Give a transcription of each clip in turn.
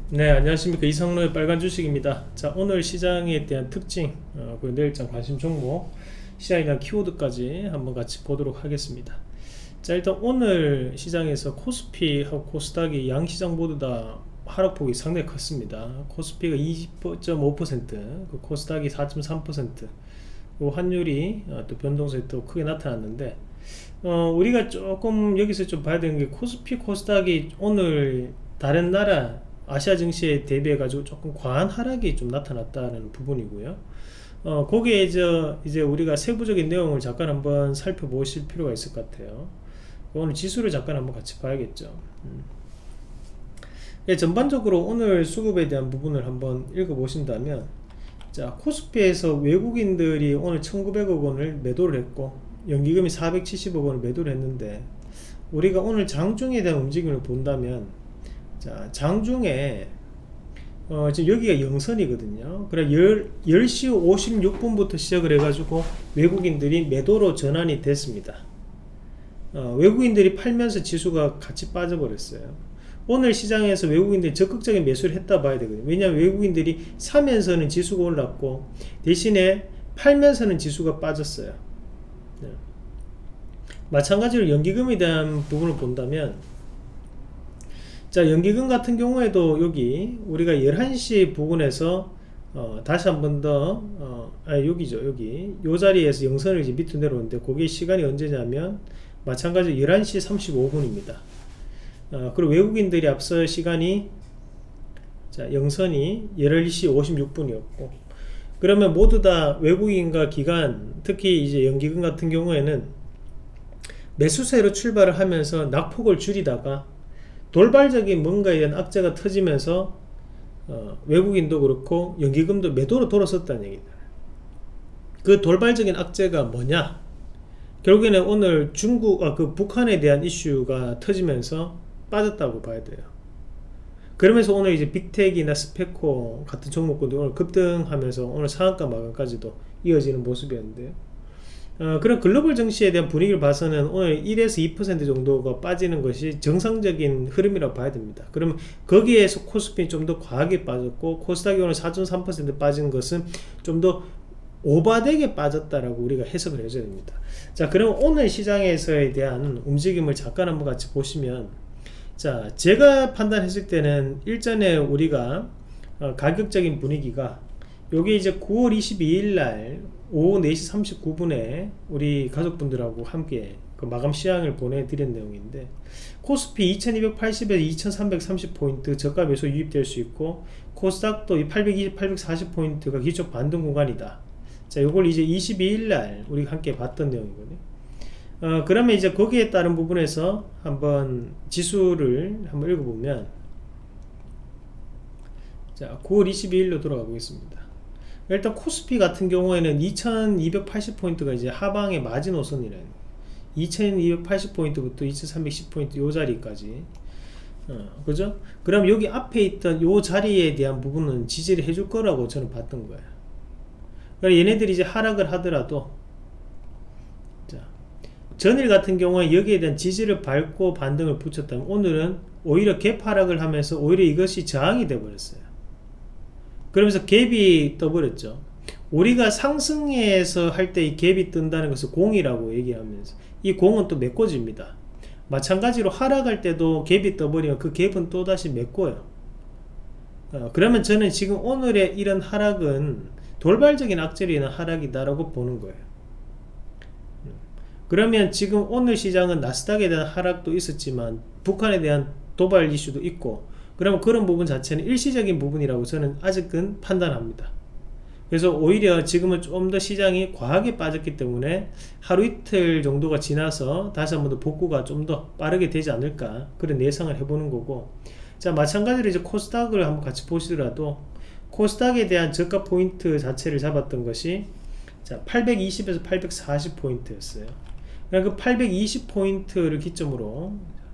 네, 안녕하십니까. 이상로의 빨간 주식입니다. 자, 오늘 시장에 대한 특징, 그리고 내일장 관심 종목, 시장에 대한 키워드까지 한번 같이 보도록 하겠습니다. 자, 일단 오늘 시장에서 코스피하고 코스닥이 양시장 모두 다 하락폭이 상당히 컸습니다. 코스피가 20.5%, 그 코스닥이 4.3%, 그 환율이 또 변동성이 또 크게 나타났는데, 우리가 조금 여기서 좀 봐야 되는 게 코스피, 코스닥이 오늘 다른 나라 아시아 증시에 대비해 가지고 조금 과한 하락이 좀 나타났다는 부분이고요. 거기에 이제 우리가 세부적인 내용을 잠깐 한번 살펴보실 필요가 있을 것 같아요. 오늘 지수를 잠깐 한번 같이 봐야겠죠. 예, 전반적으로 오늘 수급에 대한 부분을 한번 읽어보신다면, 자, 코스피에서 외국인들이 오늘 1900억 원을 매도를 했고 연기금이 470억 원을 매도를 했는데, 우리가 오늘 장중에 대한 움직임을 본다면, 자, 장중에 지금 여기가 영선이거든요. 그래 10시 56분부터 시작을 해가지고 외국인들이 매도로 전환이 됐습니다. 외국인들이 팔면서 지수가 같이 빠져버렸어요. 오늘 시장에서 외국인들이 적극적인 매수를 했다 봐야 되거든요. 왜냐하면 외국인들이 사면서는 지수가 올랐고 대신에 팔면서는 지수가 빠졌어요. 네. 마찬가지로 연기금에 대한 부분을 본다면, 자, 연기금 같은 경우에도 여기 우리가 11시 부근에서 다시 한 번 더 여기죠. 여기 요 자리에서 영선을 이제 밑으로 내려오는데, 그게 시간이 언제냐면 마찬가지로 11시 35분입니다. 그리고 외국인들이 앞서 시간이, 자, 영선이 11시 56분이었고, 그러면 모두 다 외국인과 기관, 특히 이제 연기금 같은 경우에는 매수세로 출발을 하면서 낙폭을 줄이다가 돌발적인 뭔가에 대한 악재가 터지면서 외국인도 그렇고 연기금도 매도로 돌아섰다는 얘기다. 그 돌발적인 악재가 뭐냐? 결국에는 오늘 북한에 대한 이슈가 터지면서 빠졌다고 봐야 돼요. 그러면서 오늘 이제 빅텍이나 스페코 같은 종목군도 오늘 급등하면서 오늘 상한가 마감까지도 이어지는 모습이었는데요. 그런 글로벌 증시에 대한 분위기를 봐서는 오늘 1에서 2% 정도가 빠지는 것이 정상적인 흐름이라고 봐야 됩니다. 그러면 거기에서 코스피는 좀 더 과하게 빠졌고, 코스닥이 오늘 4.3% 빠진 것은 좀 더 오바되게 빠졌다라고 우리가 해석을 해줘야 됩니다. 자, 그럼 오늘 시장에서에 대한 움직임을 잠깐 한번 같이 보시면, 자, 제가 판단했을 때는 일전에 우리가 가격적인 분위기가 요게 이제 9월 22일 날 오후 4시 39분에 우리 가족분들하고 함께 그 마감 시향을 보내드린 내용인데, 코스피 2280에서 2330포인트 저가 매수 유입될 수 있고, 코스닥도 820, 840포인트가 기초 반등 구간이다. 자, 요걸 이제 22일 날 우리가 함께 봤던 내용이거든요. 그러면 이제 거기에 따른 부분에서 한번 지수를 한번 읽어보면, 자, 9월 22일로 돌아가 보겠습니다. 일단 코스피 같은 경우에는 2280포인트가 이제 하방의 마지노선이라는, 2280포인트부터 2310포인트 요 자리까지, 그죠? 그럼 여기 앞에 있던 요 자리에 대한 부분은 지지를 해줄 거라고 저는 봤던 거예요. 그러니까 얘네들이 이제 하락을 하더라도, 자, 전일 같은 경우에 여기에 대한 지지를 밟고 반등을 붙였다면, 오늘은 오히려 갭 하락을 하면서 오히려 이것이 저항이 돼 버렸어요. 그러면서 갭이 떠버렸죠. 우리가 상승해서 할 때 이 갭이 뜬다는 것을 공이라고 얘기하면서, 이 공은 또 메꿔집니다. 마찬가지로 하락할 때도 갭이 떠버리면 그 갭은 또다시 메꿔요. 그러면 저는 지금 오늘의 이런 하락은 돌발적인 악재로 인한 하락이다라고 보는 거예요. 그러면 지금 오늘 시장은 나스닥에 대한 하락도 있었지만 북한에 대한 도발 이슈도 있고, 그러면 그런 부분 자체는 일시적인 부분이라고 저는 아직은 판단합니다. 그래서 오히려 지금은 좀 더 시장이 과하게 빠졌기 때문에 하루 이틀 정도가 지나서 다시 한번 더 복구가 좀 더 빠르게 되지 않을까, 그런 예상을 해보는 거고, 자, 마찬가지로 이제 코스닥을 한번 같이 보시더라도 코스닥에 대한 저가 포인트 자체를 잡았던 것이, 자, 820에서 840포인트였어요. 그러니까 그 820포인트를 기점으로,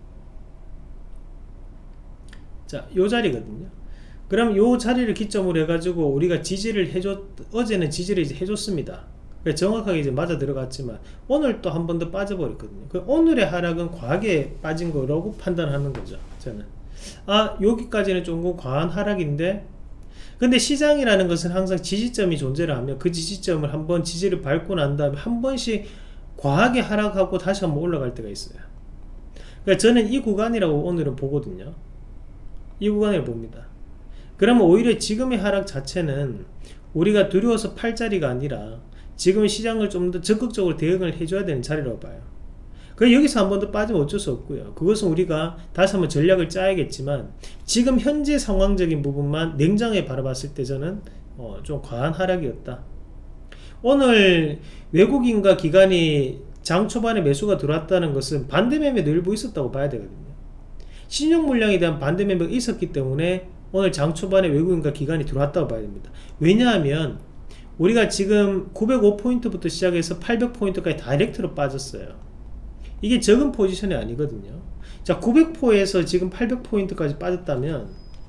자, 요 자리거든요. 그럼 요 자리를 기점으로 해가지고 우리가 지지를 어제는 지지를 이제 해줬습니다. 정확하게 이제 맞아 들어갔지만 오늘 또 한 번 더 빠져버렸거든요. 오늘의 하락은 과하게 빠진 거라고 판단하는 거죠, 저는. 아, 여기까지는 조금 과한 하락인데, 근데 시장이라는 것은 항상 지지점이 존재를 하면 그 지지점을 한번 지지를 밟고 난 다음에 한 번씩 과하게 하락하고 다시 한번 올라갈 때가 있어요. 그러니까 저는 이 구간이라고 오늘은 보거든요. 이 구간을 봅니다. 그러면 오히려 지금의 하락 자체는 우리가 두려워서 팔 자리가 아니라 지금 시장을 좀 더 적극적으로 대응을 해줘야 되는 자리라고 봐요. 그 여기서 한 번 더 빠지면 어쩔 수 없고요. 그것은 우리가 다시 한번 전략을 짜야겠지만 지금 현재 상황적인 부분만 냉정하게 바라봤을 때 저는 좀 과한 하락이었다. 오늘 외국인과 기관이 장 초반에 매수가 들어왔다는 것은 반대 매매도 일부 있었다고 봐야 되거든요. 신용 물량에 대한 반대 매매가 있었기 때문에 오늘 장 초반에 외국인과 기관이 들어왔다고 봐야 됩니다. 왜냐하면 우리가 지금 905포인트부터 시작해서 800포인트까지 다이렉트로 빠졌어요. 이게 적은 포지션이 아니거든요. 자, 900포에서 지금 800포인트까지 빠졌다면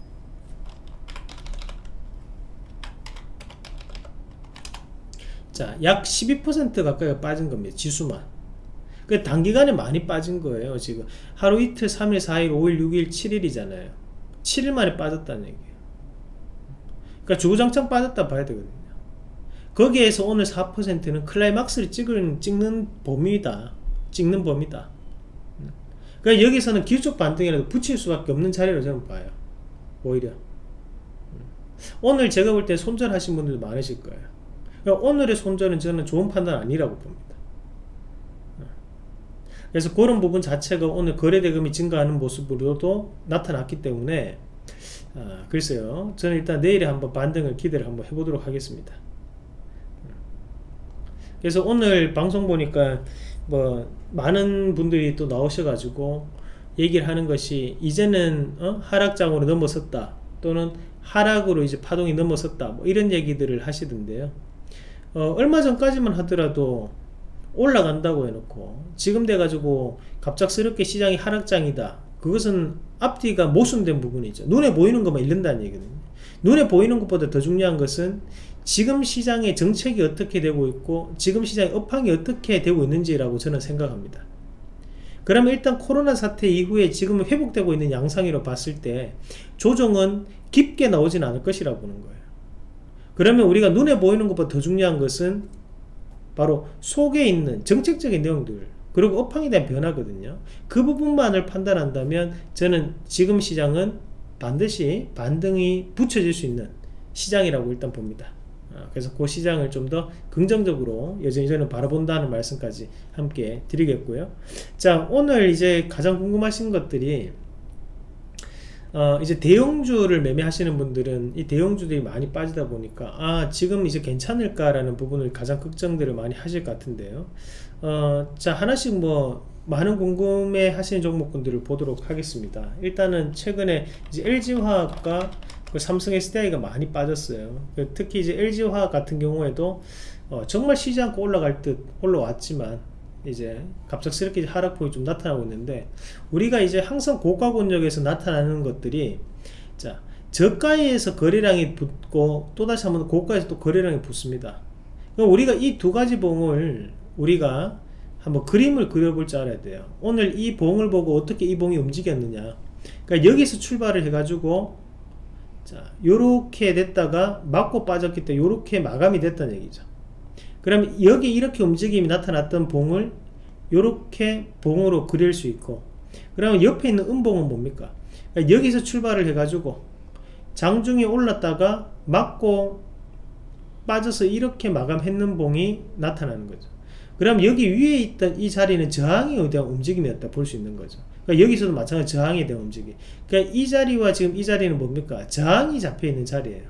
자, 약 12% 가까이 빠진 겁니다. 지수만. 그 단기간에 많이 빠진 거예요. 지금 하루 이틀, 3일, 4일, 5일, 6일, 7일이잖아요. 7일 만에 빠졌다는 얘기예요. 그러니까 주구장창 빠졌다 봐야 되거든요. 거기에서 오늘 4%는 클라이막스를 찍는 범위다. 찍는 범위다. 그러니까 여기서는 기술적 반등이라도 붙일 수밖에 없는 자리로 저는 봐요. 오히려 오늘 제가 볼 때 손절하신 분들도 많으실 거예요. 그러니까 오늘의 손절은 저는 좋은 판단 아니라고 봅니다. 그래서 그런 부분 자체가 오늘 거래대금이 증가하는 모습으로도 나타났기 때문에 글쎄요, 저는 일단 내일에 한번 반등을 기대를 한번 해보도록 하겠습니다. 그래서 오늘 방송 보니까 뭐 많은 분들이 또 나오셔가지고 얘기를 하는 것이 이제는 하락장으로 넘어섰다, 또는 하락으로 이제 파동이 넘어섰다, 뭐 이런 얘기들을 하시던데요. 얼마 전까지만 하더라도 올라간다고 해놓고 지금 돼가지고 갑작스럽게 시장이 하락장이다, 그것은 앞뒤가 모순된 부분이죠. 눈에 보이는 것만 잃는다는 얘기거든요. 눈에 보이는 것보다 더 중요한 것은 지금 시장의 정책이 어떻게 되고 있고 지금 시장의 업황이 어떻게 되고 있는지라고 저는 생각합니다. 그러면 일단 코로나 사태 이후에 지금 회복되고 있는 양상으로 봤을 때 조정은 깊게 나오진 않을 것이라고 보는 거예요. 그러면 우리가 눈에 보이는 것보다 더 중요한 것은 바로 속에 있는 정책적인 내용들, 그리고 업황에 대한 변화거든요. 그 부분만을 판단한다면 저는 지금 시장은 반드시 반등이 붙여질 수 있는 시장이라고 일단 봅니다. 그래서 그 시장을 좀 더 긍정적으로 여전히 저는 바라본다는 말씀까지 함께 드리겠고요. 자, 오늘 이제 가장 궁금하신 것들이 이제 대형주를 매매하시는 분들은 이 대형주들이 많이 빠지다 보니까 지금 이제 괜찮을까라는 부분을 가장 걱정들을 많이 하실 것 같은데요. 자, 하나씩 뭐 많은 궁금해 하시는 종목군들을 보도록 하겠습니다. 일단은 최근에 이제 LG화학과 그 삼성 SDI가 많이 빠졌어요. 특히 이제 LG화학 같은 경우에도 정말 쉬지 않고 올라갈 듯 올라왔지만 이제 갑작스럽게 하락폭이 좀 나타나고 있는데, 우리가 이제 항상 고가 권역에서 나타나는 것들이 자, 저가에서 거래량이 붙고 또다시 한번 고가에서 또 거래량이 붙습니다. 그럼 우리가 이 두 가지 봉을 우리가 한번 그림을 그려볼 줄 알아야 돼요. 오늘 이 봉을 보고 어떻게 이 봉이 움직였느냐. 그러니까 여기서 출발을 해가지고 자, 요렇게 됐다가 맞고 빠졌기 때문에 요렇게 마감이 됐다는 얘기죠. 그러면 여기 이렇게 움직임이 나타났던 봉을 요렇게 봉으로 그릴 수 있고, 그러면 옆에 있는 음봉은 뭡니까? 그러니까 여기서 출발을 해가지고 장중에 올랐다가 맞고 빠져서 이렇게 마감했는 봉이 나타나는 거죠. 그럼 여기 위에 있던 이 자리는 저항에 대한 움직임이었다 볼 수 있는 거죠. 그러니까 여기서도 마찬가지 저항에 대한 움직임. 그러니까 이 자리와 지금 이 자리는 뭡니까? 저항이 잡혀 있는 자리예요.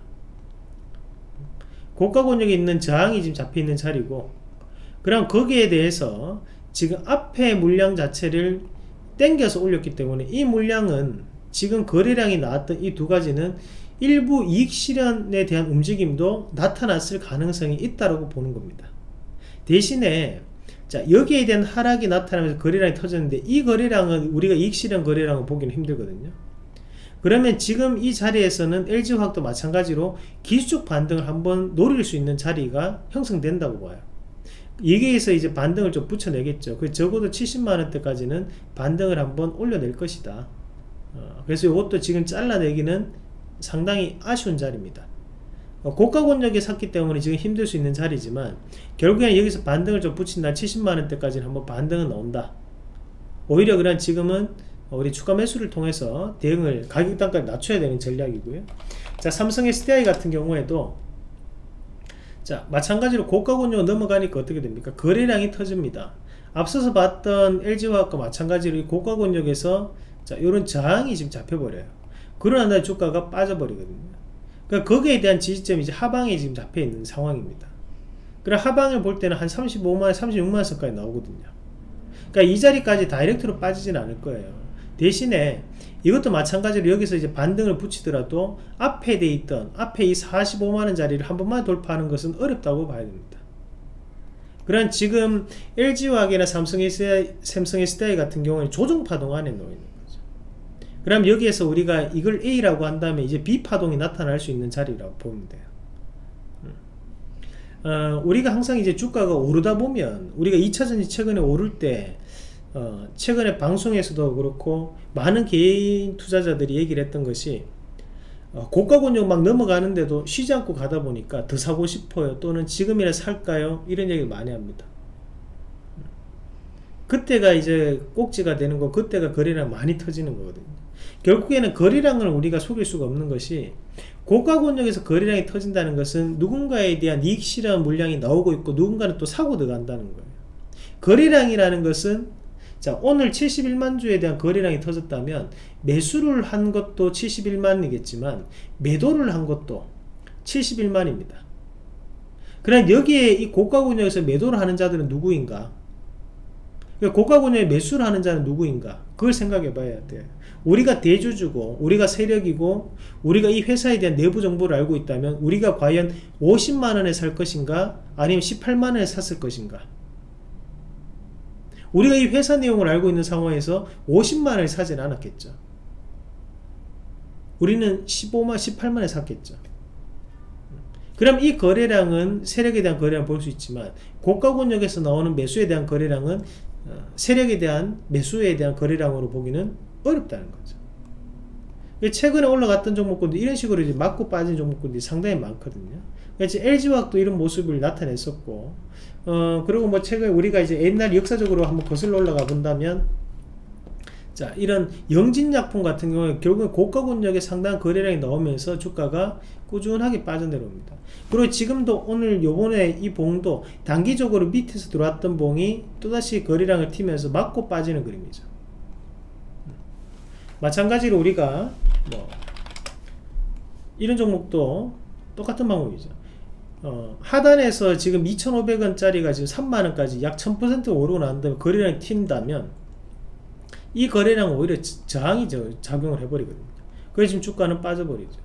고가 권역에 있는 저항이 지금 잡혀 있는 자리고, 그럼 거기에 대해서 지금 앞에 물량 자체를 땡겨서 올렸기 때문에 이 물량은 지금 거래량이 나왔던 이 두 가지는 일부 이익 실현에 대한 움직임도 나타났을 가능성이 있다고 보는 겁니다. 대신에 자, 여기에 대한 하락이 나타나면서 거래량이 터졌는데 이 거래량은 우리가 이익 실현 거래량을 보기는 힘들거든요. 그러면 지금 이 자리에서는 LG화학도 마찬가지로 기술적 반등을 한번 노릴 수 있는 자리가 형성된다고 봐요. 여기에서 이제 반등을 좀 붙여내겠죠. 적어도 70만원대까지는 반등을 한번 올려낼 것이다. 그래서 이것도 지금 잘라내기는 상당히 아쉬운 자리입니다. 고가 권역에 샀기 때문에 지금 힘들 수 있는 자리지만 결국엔 여기서 반등을 좀 붙인다. 70만원대까지는 한번 반등은 나온다. 오히려 그냥 지금은 우리 추가 매수를 통해서 대응을 가격 단가를 낮춰야 되는 전략이고요. 자, 삼성 SDI 같은 경우에도 자, 마찬가지로 고가 권역 넘어가니까 어떻게 됩니까? 거래량이 터집니다. 앞서서 봤던 LG화학과 마찬가지로 이 고가 권역에서 자, 요런 저항이 지금 잡혀버려요. 그러나 날 주가가 빠져버리거든요. 그러니까 거기에 대한 지지점이 이제 하방에 지금 잡혀있는 상황입니다. 그럼 하방을 볼 때는 한 35만원, 36만원선까지 나오거든요. 그러니까 이 자리까지 다이렉트로 빠지진 않을 거예요. 대신에 이것도 마찬가지로 여기서 이제 반등을 붙이더라도 앞에 돼 있던 앞에 이 45만원 자리를 한 번만 돌파하는 것은 어렵다고 봐야 됩니다. 그런 지금 LG화학이나 삼성 SDI 같은 경우는 조정파동 안에 놓여 있는 거죠. 그럼 여기에서 우리가 이걸 A라고 한 다음에 이제 B파동이 나타날 수 있는 자리라고 보면 돼요. 우리가 항상 이제 주가가 오르다 보면 우리가 2차전지 최근에 오를 때 최근에 방송에서도 그렇고 많은 개인 투자자들이 얘기를 했던 것이 고가 권역 막 넘어가는데도 쉬지 않고 가다 보니까 더 사고 싶어요, 또는 지금이라 살까요, 이런 얘기를 많이 합니다. 그때가 이제 꼭지가 되는 거, 그때가 거래량 많이 터지는 거거든요. 결국에는 거래량을 우리가 속일 수가 없는 것이, 고가 권역에서 거래량이 터진다는 것은 누군가에 대한 이익 실현 물량이 나오고 있고 누군가는 또 사고 들어간다는 거예요. 거래량이라는 것은 자, 오늘 71만 주에 대한 거래량이 터졌다면 매수를 한 것도 71만이겠지만 매도를 한 것도 71만입니다. 그럼 여기에 이 고가 권역에서 매도를 하는 자들은 누구인가? 고가 권역에 매수를 하는 자는 누구인가? 그걸 생각해 봐야 돼요. 우리가 대주주고 우리가 세력이고 우리가 이 회사에 대한 내부 정보를 알고 있다면 우리가 과연 50만원에 살 것인가 아니면 18만원에 샀을 것인가? 우리가 이 회사 내용을 알고 있는 상황에서 50만원에 사진 않았겠죠. 우리는 15만, 18만원에 샀겠죠. 그럼 이 거래량은 세력에 대한 거래량을 볼 수 있지만 고가 권역에서 나오는 매수에 대한 거래량은 세력에 대한 매수에 대한 거래량으로 보기는 어렵다는 거죠. 최근에 올라갔던 종목군들 이런 식으로 이제 맞고 빠진 종목군들이 상당히 많거든요. LG화학도 이런 모습을 나타냈었고, 그리고 뭐 최근에 우리가 이제 옛날 역사적으로 한번 거슬러 올라가 본다면, 자, 이런 영진약품 같은 경우에 결국은 고가 권역에 상당한 거래량이 나오면서 주가가 꾸준하게 빠져내려옵니다. 그리고 지금도 오늘 요번에 이 봉도 단기적으로 밑에서 들어왔던 봉이 또다시 거래량을 튀면서 맞고 빠지는 그림이죠. 마찬가지로 우리가 뭐 이런 종목도 똑같은 방법이죠. 하단에서 지금 2,500원짜리가 지금 3만원까지 약 1000% 오르고 난 다음에 거래량이 튄다면 이 거래량은 오히려 저항이 작용을 해버리거든요. 그래서 지금 주가는 빠져버리죠.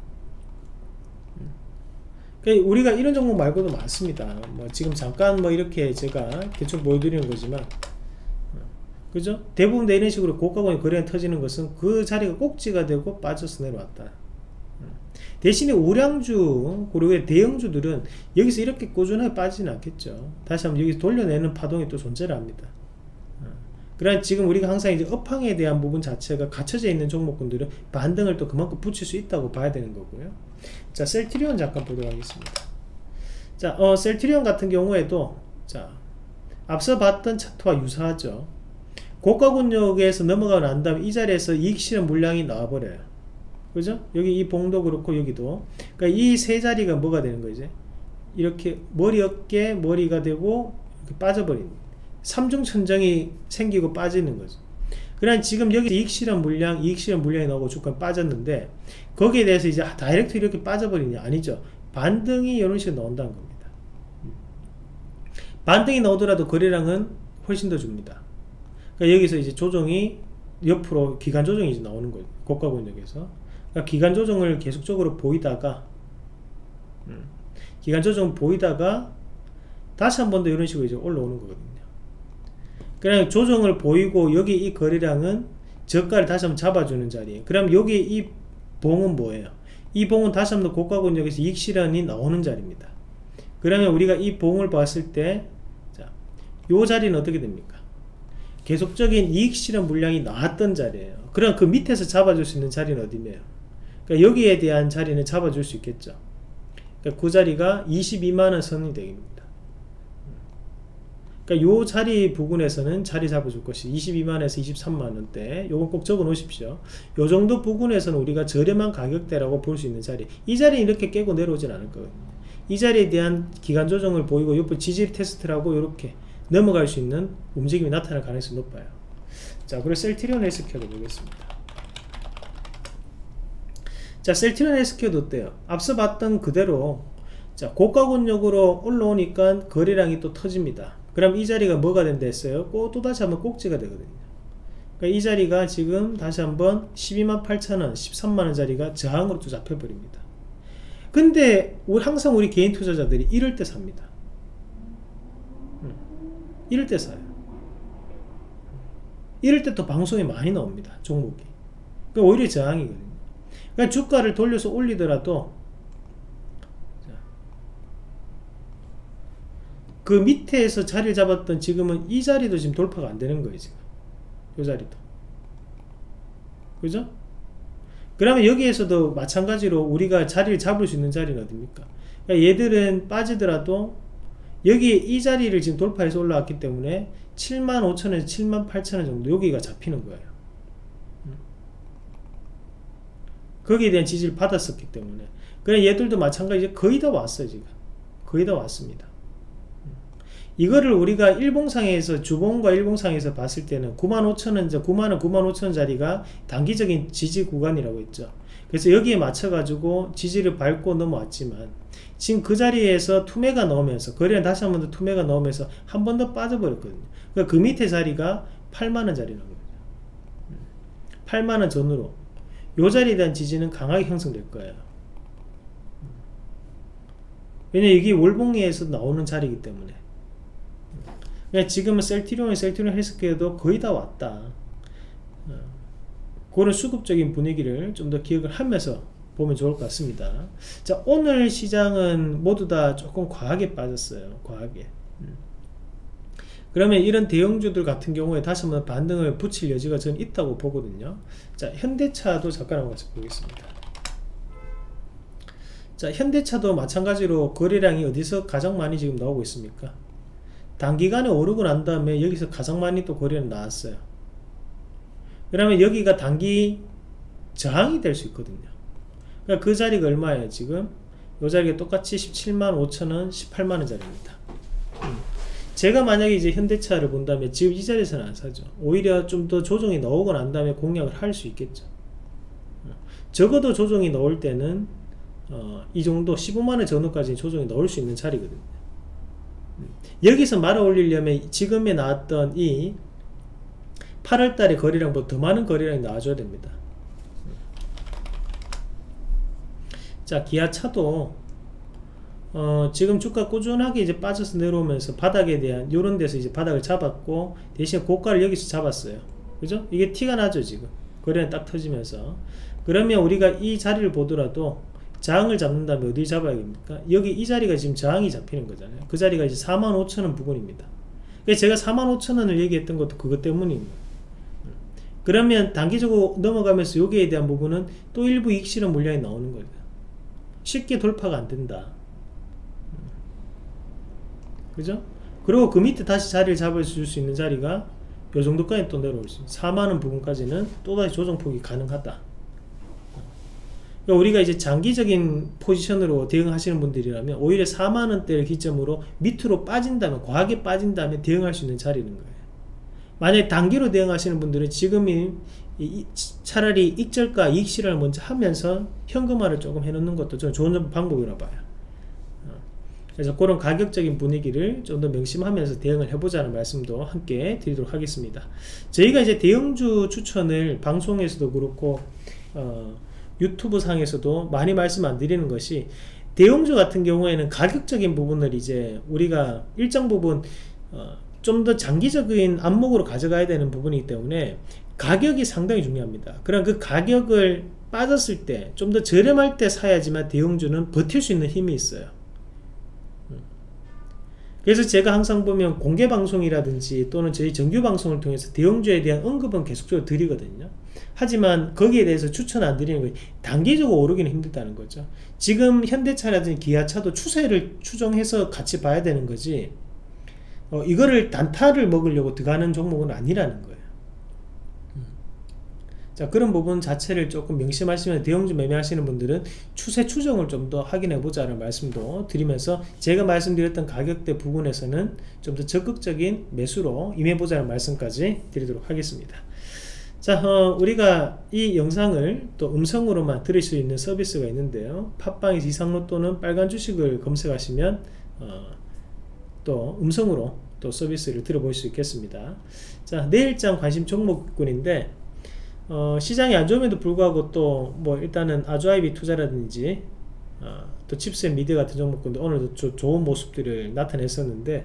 그러니까 우리가 이런 종목 말고도 많습니다. 뭐 지금 잠깐 뭐 이렇게 제가 대충 보여드리는 거지만, 그죠? 대부분 다 이런 식으로 고가권이 거래량 터지는 것은 그 자리가 꼭지가 되고 빠져서 내려왔다. 대신에 우량주 그리고 대형주들은 여기서 이렇게 꾸준하게 빠지지는 않겠죠. 다시 한번 여기서 돌려내는 파동이 또 존재를 합니다. 그러나 지금 우리가 항상 이제 업황에 대한 부분 자체가 갖춰져 있는 종목군들은 반등을 또 그만큼 붙일 수 있다고 봐야 되는 거고요. 자, 셀트리온 잠깐 보도록 하겠습니다. 자, 셀트리온 같은 경우에도 자, 앞서 봤던 차트와 유사하죠. 고가 권역에서 넘어가고 난 다음에 이 자리에서 이익 실현 물량이 나와버려요. 그죠? 여기 이 봉도 그렇고 여기도. 그러니까 이 세 자리가 뭐가 되는 거죠? 이렇게 머리 어깨 머리가 되고 이렇게 빠져버리는, 삼중천정이 생기고 빠지는 거죠. 그러나 지금 여기 이익 실현 물량이 나오고 주가 빠졌는데 거기에 대해서 이제 다이렉트 이렇게 빠져버리냐? 아니죠. 반등이 이런 식으로 나온다는 겁니다. 반등이 나오더라도 거래량은 훨씬 더 줍니다. 그러니까 여기서 이제 조정이 옆으로 기간 조정이 이제 나오는 거예요. 고가 권역에서. 그러니까 기간 조정을 계속적으로 보이다가 다시 한 번 더 이런 식으로 이제 올라오는 거거든요. 그냥 조정을 보이고 여기 이 거래량은 저가를 다시 한번 잡아주는 자리에요. 그럼 여기 이 봉은 뭐예요? 이 봉은 다시 한번 고가 권역에서 이익 실현이 나오는 자리입니다. 그러면 우리가 이 봉을 봤을 때, 자, 요 자리는 어떻게 됩니까? 계속적인 이익 실현 물량이 나왔던 자리예요. 그럼 그 밑에서 잡아줄 수 있는 자리는 어디며? 그러니까 여기에 대한 자리는 잡아줄 수 있겠죠. 그러니까 그 자리가 22만원 선이 되겠습니다. 그러니까 요 자리 부근에서는 자리 잡아줄 것이 22만원에서 23만원대. 요건 꼭 적어 놓으십시오. 요 정도 부근에서는 우리가 저렴한 가격대라고 볼 수 있는 자리. 이 자리 이렇게 깨고 내려오진 않을 거거든요. 이 자리에 대한 기간 조정을 보이고 옆에 지지 테스트라고 이렇게 넘어갈 수 있는 움직임이 나타날 가능성이 높아요. 자, 그리고 셀트리온 헬스케어도 보겠습니다. 자, 셀트리온 헬스케어도 어때요? 앞서 봤던 그대로 자, 고가권역으로 올라오니까 거래량이 또 터집니다. 그럼 이 자리가 뭐가 된다 했어요? 또다시 한번 꼭지가 되거든요. 그러니까 이 자리가 지금 다시 한번 128,000원, 13만원 자리가 저항으로 또 잡혀버립니다. 근데 항상 우리 개인 투자자들이 이럴 때 삽니다. 이럴 때 사요. 이럴 때 또 방송에 많이 나옵니다. 종목이. 그러니까 오히려 저항이거든요. 그러니까 주가를 돌려서 올리더라도 그 밑에서 자리를 잡았던 지금은 이 자리도 지금 돌파가 안 되는 거예요. 지금 이 자리도. 그죠? 그러면 여기에서도 마찬가지로 우리가 자리를 잡을 수 있는 자리는 어딥니까? 그러니까 얘들은 빠지더라도 여기에 이 자리를 지금 돌파해서 올라왔기 때문에 75,000원에서 78,000원 정도 여기가 잡히는 거예요. 거기에 대한 지지를 받았었기 때문에. 그래 얘들도 마찬가지 거의 다 왔어요. 지금 거의 다 왔습니다. 이거를 우리가 일봉상에서 주봉과 일봉상에서 봤을 때는 95,000원, 9만원, 95,000원 자리가 단기적인 지지 구간이라고 했죠. 그래서 여기에 맞춰가지고 지지를 밟고 넘어왔지만 지금 그 자리에서 투매가 나오면서 거래는 다시 한 번 더 투매가 나오면서 한 번 더 빠져버렸거든요. 그러니까 그 밑에 자리가 8만원 자리라는 거죠. 8만원 전후로 요 자리에 대한 지지는 강하게 형성될 거예요. 왜냐면 이게 월봉리에서 나오는 자리이기 때문에. 그러니까 지금은 셀트리온 헬스케어도 거의 다 왔다. 그런 수급적인 분위기를 좀 더 기억을 하면서 보면 좋을 것 같습니다. 자, 오늘 시장은 모두 다 조금 과하게 빠졌어요. 과하게. 그러면 이런 대형주들 같은 경우에 다시 한번 반등을 붙일 여지가 저는 있다고 보거든요. 자, 현대차도 잠깐 한번 같이 보겠습니다. 자, 현대차도 마찬가지로 거래량이 어디서 가장 많이 지금 나오고 있습니까? 단기간에 오르고 난 다음에 여기서 가장 많이 또 거래는 나왔어요. 그러면 여기가 단기 저항이 될 수 있거든요. 그러니까 그 자리가 얼마예요? 지금 이 자리가 똑같이 175,000원, 18만원 자리입니다. 제가 만약에 이제 현대차를 본다면 지금 이 자리에서는 안 사죠. 오히려 좀 더 조정이 나오고 난 다음에 공략을 할 수 있겠죠. 적어도 조정이 나올 때는 이 정도 15만원 전후까지 조정이 나올 수 있는 자리거든요. 여기서 말아 올리려면 지금에 나왔던 이 8월달에 거래량보다 더 많은 거래량이 나와줘야 됩니다. 자, 기아차도 지금 주가 꾸준하게 이제 빠져서 내려오면서 바닥에 대한 요런 데서 이제 바닥을 잡았고 대신 고가를 여기서 잡았어요. 그죠? 이게 티가 나죠. 지금 거래량 딱 터지면서. 그러면 우리가 이 자리를 보더라도 저항을 잡는다면 어디 잡아야겠습니까? 여기 이 자리가 지금 저항이 잡히는 거잖아요. 그 자리가 이제 45,000원 부근입니다. 그래서 제가 45,000원을 얘기했던 것도 그것 때문입니다. 그러면 단기적으로 넘어가면서 여기에 대한 부분은 또 일부 이익 실현 물량이 나오는 거예요. 쉽게 돌파가 안 된다. 그죠? 그리고 그 밑에 다시 자리를 잡아줄 수 있는 자리가 요 정도까지 또 내려올 수 있어요. 4만원 부분까지는 또다시 조정폭이 가능하다. 그러니까 우리가 이제 장기적인 포지션으로 대응하시는 분들이라면 오히려 4만원대를 기점으로 밑으로 빠진다면, 과하게 빠진다면 대응할 수 있는 자리는 거예요. 만약에 단기로 대응하시는 분들은 지금이 차라리 익절가 이익 실현을 먼저 하면서 현금화를 조금 해놓는 것도 저는 좋은 방법이라고 봐요. 그래서 그런 가격적인 분위기를 좀 더 명심하면서 대응을 해보자는 말씀도 함께 드리도록 하겠습니다. 저희가 이제 대형주 추천을 방송에서도 그렇고 유튜브 상에서도 많이 말씀 안 드리는 것이, 대형주 같은 경우에는 가격적인 부분을 이제 우리가 일정 부분 좀 더 장기적인 안목으로 가져가야 되는 부분이기 때문에 가격이 상당히 중요합니다. 그럼 그 가격을 빠졌을 때 좀 더 저렴할 때 사야지만 대형주는 버틸 수 있는 힘이 있어요. 그래서 제가 항상 보면 공개 방송이라든지 또는 저희 정규 방송을 통해서 대형주에 대한 언급은 계속적으로 드리거든요. 하지만 거기에 대해서 추천 안 드리는 거예요. 단기적으로 오르기는 힘들다는 거죠. 지금 현대차라든지 기아차도 추세를 추정해서 같이 봐야 되는 거지, 이거를 단타를 먹으려고 들어가는 종목은 아니라는 거예요. 자, 그런 부분 자체를 조금 명심하시면 대형주 매매하시는 분들은 추세 추정을 좀 더 확인해 보자는 말씀도 드리면서, 제가 말씀드렸던 가격대 부분에서는 좀 더 적극적인 매수로 임해 보자는 말씀까지 드리도록 하겠습니다. 자, 우리가 이 영상을 또 음성으로만 들을 수 있는 서비스가 있는데요. 팟빵에서 이상로 또는 빨간 주식을 검색하시면 또 음성으로 또 서비스를 들어볼 수 있겠습니다. 자, 내일장 관심 종목군인데, 시장이 안 좋음에도 불구하고 또 뭐 일단은 아주아이비 투자라든지 또 칩셋 미드 같은 종목군도 오늘도 좋은 모습들을 나타냈었는데,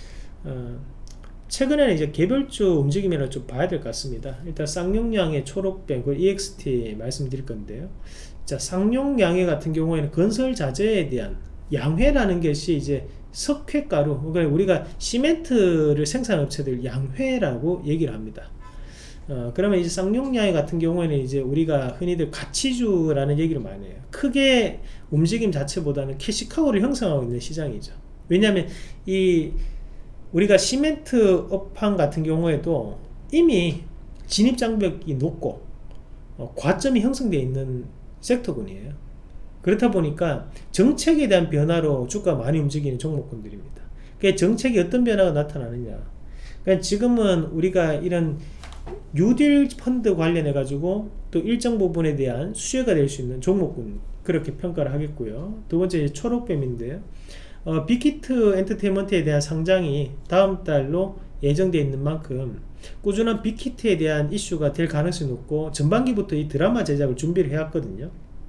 최근에는 이제 개별주 움직임이라 좀 봐야 될 것 같습니다. 일단 쌍용양의 초록뱀, 그 EXT 말씀드릴 건데요. 자, 쌍용양의 같은 경우에는 건설 자재에 대한 양회라는 것이 이제 석회가루, 그러니까 우리가 시멘트를 생산하는 업체들 양회라고 얘기를 합니다. 그러면 이제 쌍용양의 같은 경우에는 이제 우리가 흔히들 가치주라는 얘기를 많이 해요. 크게 움직임 자체보다는 캐시카우를 형성하고 있는 시장이죠. 왜냐하면 이 우리가 시멘트 업황 같은 경우에도 이미 진입장벽이 높고 과점이 형성되어 있는 섹터군이에요. 그렇다 보니까 정책에 대한 변화로 주가가 많이 움직이는 종목군들입니다. 그 정책이 어떤 변화가 나타나느냐, 그러니까 지금은 우리가 이런 뉴딜 펀드 관련해 가지고 또 일정 부분에 대한 수혜가 될 수 있는 종목군, 그렇게 평가를 하겠고요. 두 번째 초록뱀인데요. 빅히트 엔터테인먼트에 대한 상장이 다음 달로 예정되어 있는 만큼 꾸준한 빅히트에 대한 이슈가 될 가능성이 높고, 전반기부터 이 드라마 제작을 준비를 해왔거든요.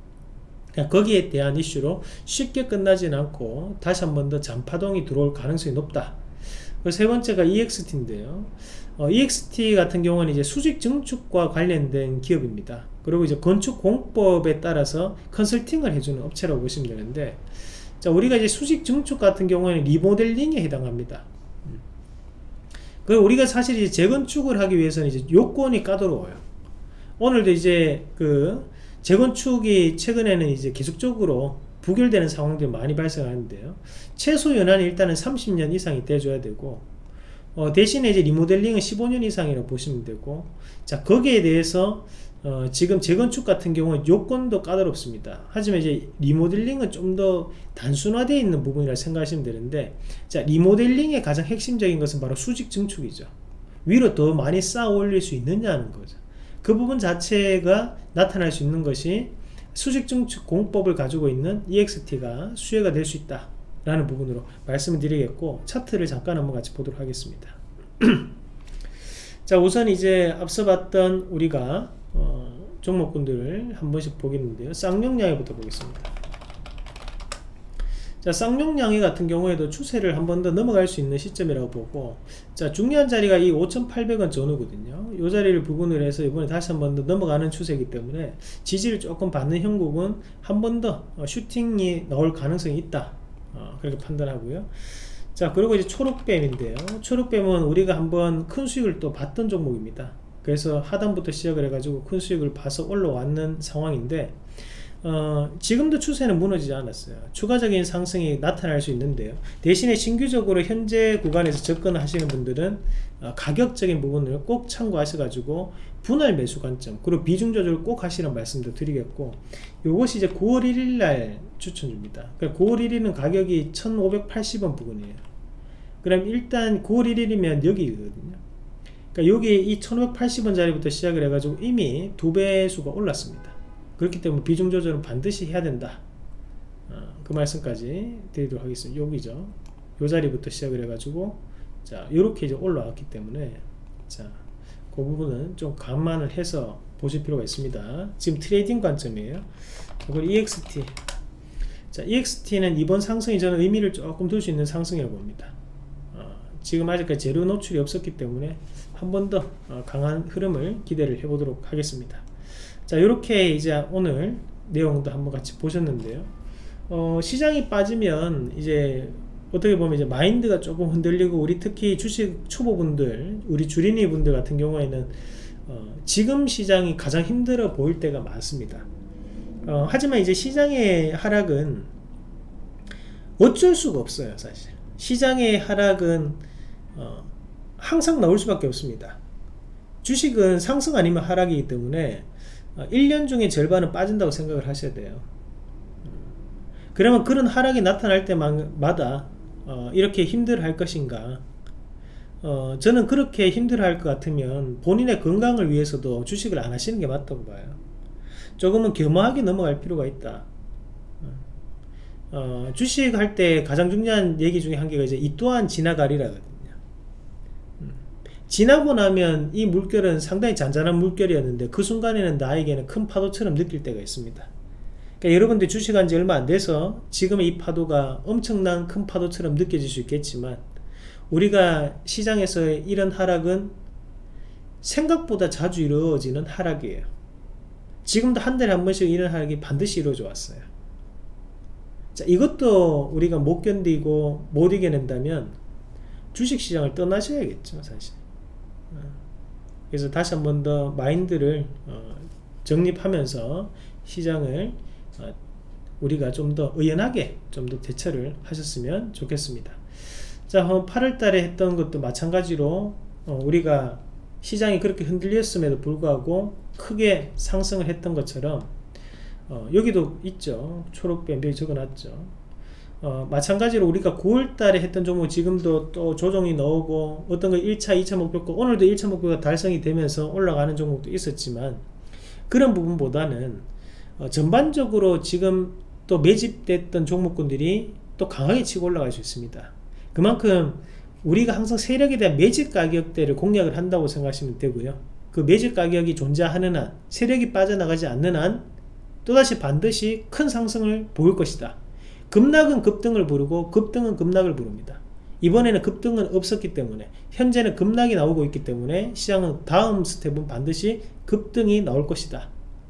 거기에 대한 이슈로 쉽게 끝나지는 않고 다시 한 번 더 잔파동이 들어올 가능성이 높다. 세 번째가 EXT인데요. EXT 같은 경우는 이제 수직 증축과 관련된 기업입니다. 그리고 이제 건축 공법에 따라서 컨설팅을 해주는 업체라고 보시면 되는데, 자, 우리가 이제 수직 증축 같은 경우에는 리모델링에 해당합니다. 그리고 우리가 사실 이제 재건축을 하기 위해서는 이제 요건이 까다로워요. 오늘도 이제 그 재건축이 최근에는 이제 계속적으로 부결되는 상황들이 많이 발생하는데요. 최소 연한이 일단은 30년 이상이 돼줘야 되고, 대신에 이제 리모델링은 15년 이상이라고 보시면 되고, 자, 거기에 대해서 지금 재건축 같은 경우는 요건도 까다롭습니다. 하지만 이제 리모델링은 좀 더 단순화되어 있는 부분이라 생각하시면 되는데, 자, 리모델링의 가장 핵심적인 것은 바로 수직 증축이죠. 위로 더 많이 쌓아 올릴 수 있느냐는 거죠. 그 부분 자체가 나타날 수 있는 것이 수직 증축 공법을 가지고 있는 EXT가 수혜가 될 수 있다 라는 부분으로 말씀을 드리겠고, 차트를 잠깐 한번 같이 보도록 하겠습니다. 자, 우선 이제 앞서 봤던 우리가 종목군들을 한 번씩 보겠는데요. 쌍용양해부터 보겠습니다. 자, 쌍용양해 같은 경우에도 추세를 한 번 더 넘어갈 수 있는 시점이라고 보고, 자, 중요한 자리가 이 5,800원 전후거든요. 이 자리를 부근으로 해서 이번에 다시 한 번 더 넘어가는 추세이기 때문에 지지를 조금 받는 형국은 한 번 더 슈팅이 나올 가능성이 있다, 그렇게 판단하고요. 자, 그리고 이제 초록뱀인데요. 초록뱀은 우리가 한번 큰 수익을 또 봤던 종목입니다. 그래서 하단부터 시작을 해가지고 큰 수익을 봐서 올라왔는 상황인데, 지금도 추세는 무너지지 않았어요. 추가적인 상승이 나타날 수 있는데요. 대신에 신규적으로 현재 구간에서 접근하시는 분들은 가격적인 부분을 꼭 참고하셔가지고 분할 매수 관점, 그리고 비중 조절을 꼭 하시는 말씀도 드리겠고, 요것이 이제 9월 1일날 추천줍니다. 그러니까 9월 1일은 가격이 1580원 부근이에요. 그럼 일단 9월 1일이면 여기거든요. 그러니까 여기 이 1580원 자리부터 시작을 해가지고 이미 2배수가 올랐습니다. 그렇기 때문에 비중 조절은 반드시 해야 된다, 그 말씀까지 드리도록 하겠습니다. 여기죠. 요 자리부터 시작을 해가지고, 자, 요렇게 이제 올라왔기 때문에, 자, 그 부분은 좀 감안을 해서 보실 필요가 있습니다. 지금 트레이딩 관점이에요. 그리고 EXT. 자, EXT는 이번 상승이 저는 의미를 조금 둘 수 있는 상승이라고 봅니다. 지금 아직까지 재료 노출이 없었기 때문에 한 번 더 강한 흐름을 기대를 해보도록 하겠습니다. 자, 이렇게 이제 오늘 내용도 한번 같이 보셨는데요. 시장이 빠지면 이제 어떻게 보면 이제 마인드가 조금 흔들리고, 우리 특히 주식 초보분들, 우리 주린이 분들 같은 경우에는 지금 시장이 가장 힘들어 보일 때가 많습니다. 하지만 이제 시장의 하락은 어쩔 수가 없어요. 사실 시장의 하락은 항상 나올 수밖에 없습니다. 주식은 상승 아니면 하락이기 때문에 1년 중에 절반은 빠진다고 생각을 하셔야 돼요. 그러면 그런 하락이 나타날 때마다 이렇게 힘들어할 것인가? 저는 그렇게 힘들어할 것 같으면 본인의 건강을 위해서도 주식을 안 하시는 게 맞다고 봐요. 조금은 겸허하게 넘어갈 필요가 있다. 주식할 때 가장 중요한 얘기 중에 한 개가 이제 이 또한 지나가리라거든요. 지나고 나면 이 물결은 상당히 잔잔한 물결이었는데 그 순간에는 나에게는 큰 파도처럼 느낄 때가 있습니다. 그러니까 여러분들 주식한 지 얼마 안 돼서 지금의 이 파도가 엄청난 큰 파도처럼 느껴질 수 있겠지만, 우리가 시장에서의 이런 하락은 생각보다 자주 이루어지는 하락이에요. 지금도 한 달에 한 번씩 이런 하락이 반드시 이루어져 왔어요. 자, 이것도 우리가 못 견디고 못 이겨낸다면 주식시장을 떠나셔야겠죠, 사실. 그래서 다시 한 번 더 마인드를 정립하면서 시장을 우리가 좀 더 의연하게 좀 더 대처를 하셨으면 좋겠습니다. 자, 8월달에 했던 것도 마찬가지로 우리가 시장이 그렇게 흔들렸음에도 불구하고 크게 상승을 했던 것처럼 여기도 있죠. 초록뱀 여기 적어놨죠. 마찬가지로 우리가 9월달에 했던 종목 지금도 또 조정이 나오고, 어떤 거 1차 2차 목표고, 오늘도 1차 목표가 달성이 되면서 올라가는 종목도 있었지만, 그런 부분보다는 전반적으로 지금 또 매집됐던 종목군들이 또 강하게 치고 올라갈 수 있습니다. 그만큼 우리가 항상 세력에 대한 매집 가격대를 공략을 한다고 생각하시면 되고요. 그 매집 가격이 존재하는 한, 세력이 빠져나가지 않는 한 또다시 반드시 큰 상승을 보일 것이다. 급락은 급등을 부르고 급등은 급락을 부릅니다. 이번에는 급등은 없었기 때문에, 현재는 급락이 나오고 있기 때문에 시장은 다음 스텝은 반드시 급등이 나올 것이다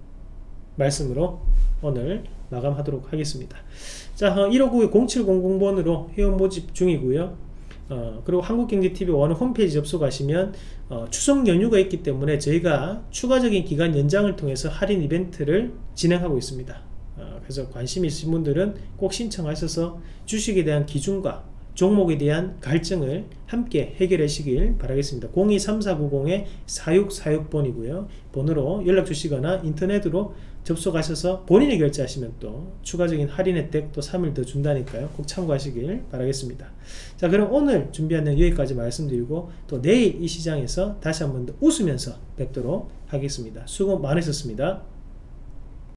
말씀으로 오늘 마감하도록 하겠습니다. 자, 159-0700번으로 회원 모집 중이고요. 그리고 한국경제TV 원 홈페이지 접속하시면 추석 연휴가 있기 때문에 저희가 추가적인 기간 연장을 통해서 할인 이벤트를 진행하고 있습니다. 그래서 관심 있으신 분들은 꼭 신청하셔서 주식에 대한 기준과 종목에 대한 갈증을 함께 해결하시길 바라겠습니다. 023490-4646번이고요. 번호로 연락 주시거나 인터넷으로 접속하셔서 본인이 결제하시면 또 추가적인 할인 혜택 또 3일 더 준다니까요. 꼭 참고하시길 바라겠습니다. 자, 그럼 오늘 준비한 내용 여기까지 말씀드리고, 또 내일 이 시장에서 다시 한번 더 웃으면서 뵙도록 하겠습니다. 수고 많으셨습니다.